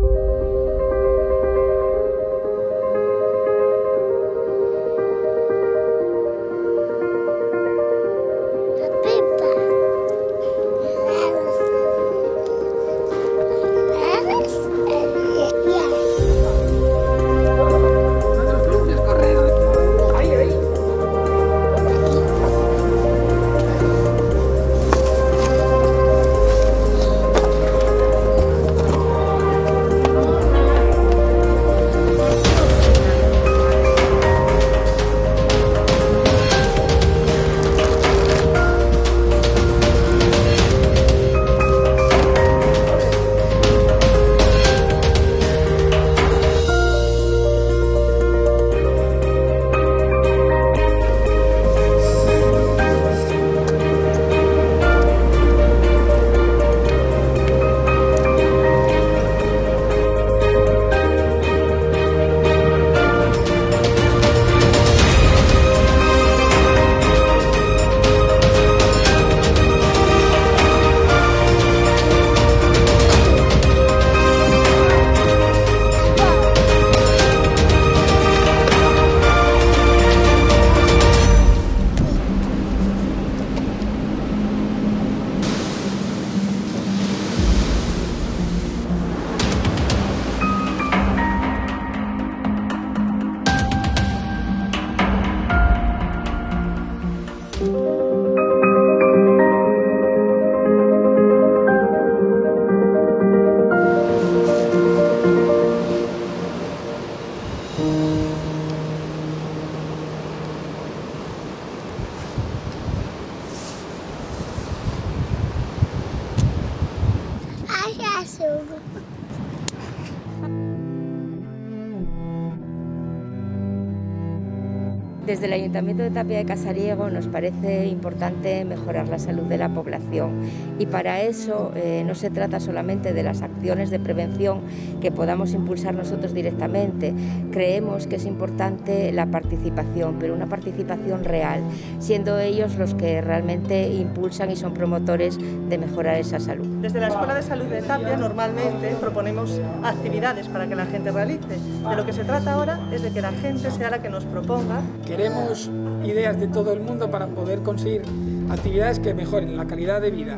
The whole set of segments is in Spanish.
Desde el Ayuntamiento de Tapia de Casariego nos parece importante mejorar la salud de la población y para eso no se trata solamente de las acciones de prevención que podamos impulsar nosotros directamente. Creemos que es importante la participación, pero una participación real, siendo ellos los que realmente impulsan y son promotores de mejorar esa salud. Desde la Escuela de Salud de Tapia normalmente proponemos actividades para que la gente realice. De lo que se trata ahora es de que la gente sea la que nos proponga. Queremos ideas de todo el mundo para poder conseguir actividades que mejoren la calidad de vida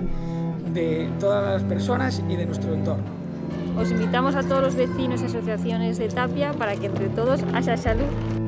de todas las personas y de nuestro entorno. Os invitamos a todos los vecinos y asociaciones de Tapia para que entre todos haya salud.